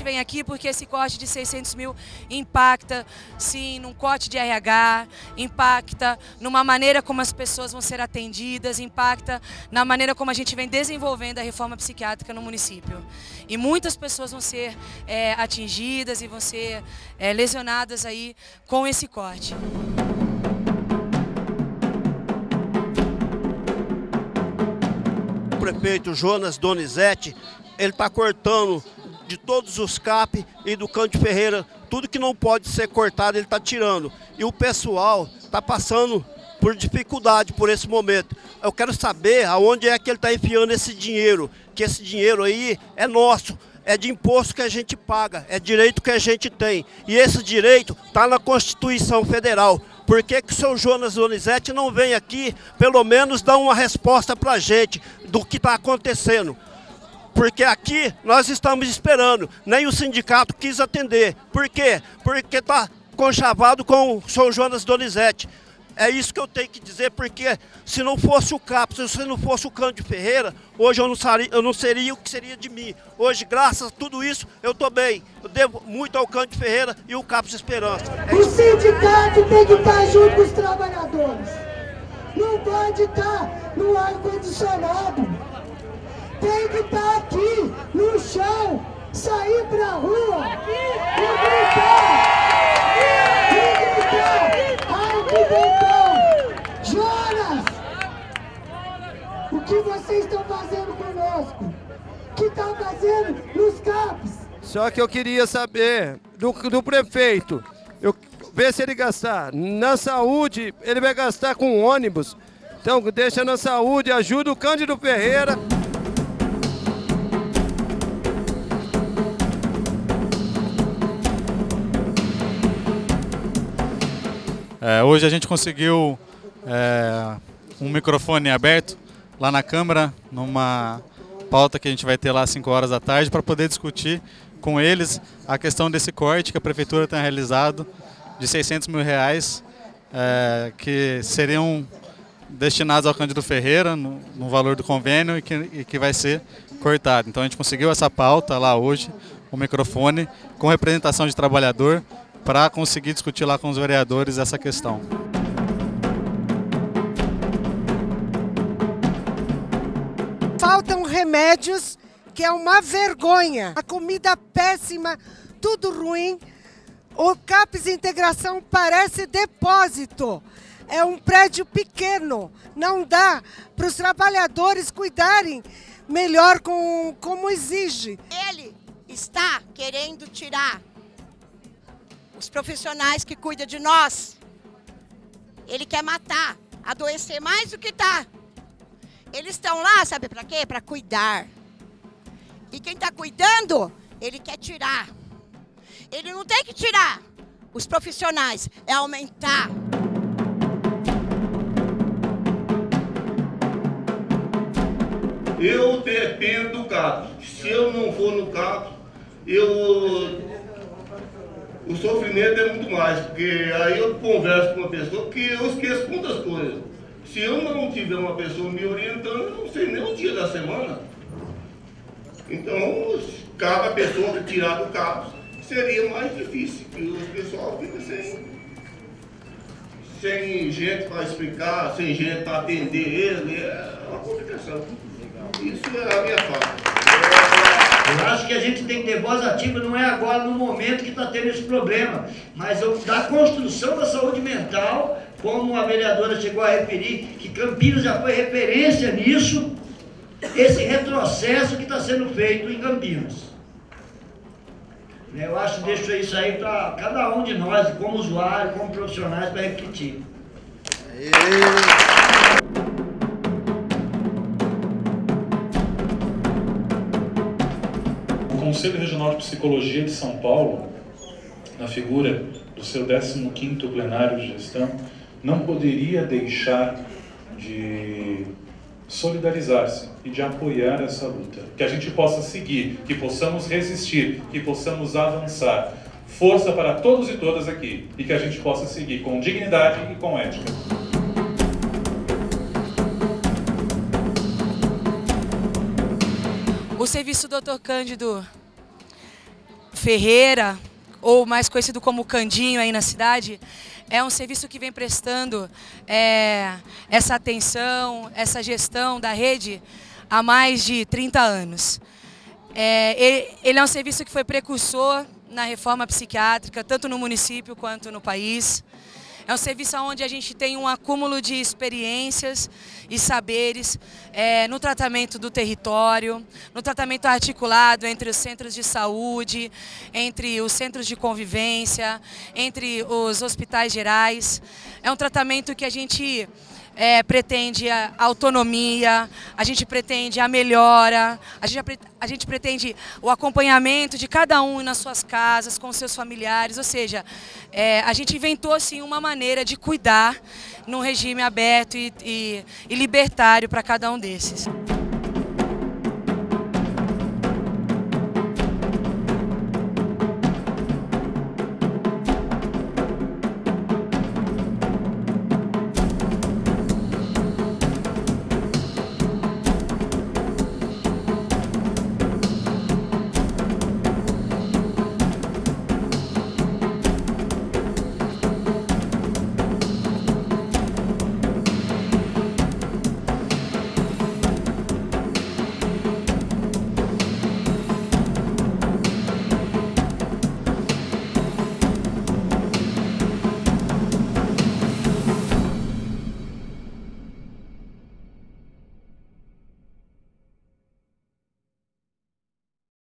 vem aqui porque esse corte de 600 mil impacta, sim, num corte de RH, impacta numa maneira como as pessoas vão ser atendidas, impacta na maneira como a gente vem desenvolvendo a reforma psiquiátrica no município. E muitas pessoas vão ser atingidas e vão ser lesionadas aí com esse corte. O prefeito Jonas Donizete, ele está cortando de todos os CAP e do Cândido Ferreira, tudo que não pode ser cortado ele está tirando. E o pessoal está passando por dificuldade por esse momento. Eu quero saber aonde é que ele está enfiando esse dinheiro, que esse dinheiro aí é nosso, é de imposto que a gente paga, é direito que a gente tem. E esse direito está na Constituição Federal. Por que que o seu Jonas Donizete não vem aqui, pelo menos, dar uma resposta para a gente do que está acontecendo? Porque aqui nós estamos esperando, nem o sindicato quis atender. Por quê? Porque está conchavado com o seu Jonas Donizete. É isso que eu tenho que dizer, porque se não fosse o CAPES, se não fosse o Cândido Ferreira, hoje eu não seria o que seria de mim. Hoje, graças a tudo isso, eu estou bem. Eu devo muito ao Cândido Ferreira e o CAPES Esperança. O sindicato tem que estar junto com os trabalhadores. Não pode estar no ar-condicionado. Tem que estar aqui, no chão, sair pra rua e gritar. Ai, que botão! Jonas! O que vocês estão fazendo conosco? O que estão fazendo nos CAPES? Só que eu queria saber do prefeito, ver se ele gastar na saúde, ele vai gastar com ônibus. Então deixa na saúde, ajuda o Cândido Ferreira. Hoje a gente conseguiu um microfone aberto lá na Câmara, numa pauta que a gente vai ter lá às 5 horas da tarde, para poder discutir com eles a questão desse corte que a Prefeitura tem realizado de 600 mil reais, que seriam destinados ao Cândido Ferreira, no valor do convênio, e que vai ser cortado. Então a gente conseguiu essa pauta lá hoje, o microfone, com representação de trabalhador, para conseguir discutir lá com os vereadores essa questão. Faltam remédios, que é uma vergonha. A comida péssima, tudo ruim. O CAPES Integração parece depósito. É um prédio pequeno. Não dá para os trabalhadores cuidarem melhor como exige. Ele está querendo tirar os profissionais que cuidam de nós. Ele quer matar, adoecer mais do que está. Eles estão lá, sabe para quê? Para cuidar. E quem está cuidando, ele quer tirar. Ele não tem que tirar os profissionais, é aumentar. Eu dependo do CAPES. Se eu não for no CAPES, o sofrimento é muito mais, porque aí eu converso com uma pessoa que eu esqueço muitas coisas. Se eu não tiver uma pessoa me orientando, eu não sei nem o dia da semana. Então, cada pessoa que tirar do CAPES seria mais difícil, porque o pessoal fica sem gente para explicar, sem gente para atender ele, é uma complicação. Isso é a minha fala. Eu acho que a gente tem que ter voz ativa, não é agora no momento que está tendo esse problema, mas da construção da saúde mental, como a vereadora chegou a referir, que Campinas já foi referência nisso, esse retrocesso que está sendo feito em Campinas. Eu acho que deixo isso aí para cada um de nós, como usuário, como profissionais, para refletir. O Conselho Regional de Psicologia de São Paulo, na figura do seu 15º plenário de gestão, não poderia deixar de solidarizar-se e de apoiar essa luta. Que a gente possa seguir, que possamos resistir, que possamos avançar. Força para todos e todas aqui e que a gente possa seguir com dignidade e com ética. O serviço do Dr. Cândido Ferreira, ou mais conhecido como Candinho aí na cidade, é um serviço que vem prestando essa atenção, essa gestão da rede há mais de 30 anos. Ele é um serviço que foi precursor na reforma psiquiátrica, tanto no município quanto no país. É um serviço onde a gente tem um acúmulo de experiências e saberes no tratamento do território, no tratamento articulado entre os centros de saúde, entre os centros de convivência, entre os hospitais gerais. É um tratamento que a gente pretende a autonomia, a gente pretende a melhora, a gente pretende o acompanhamento de cada um nas suas casas, com seus familiares, ou seja, a gente inventou assim, uma maneira de cuidar num regime aberto e libertário para cada um desses.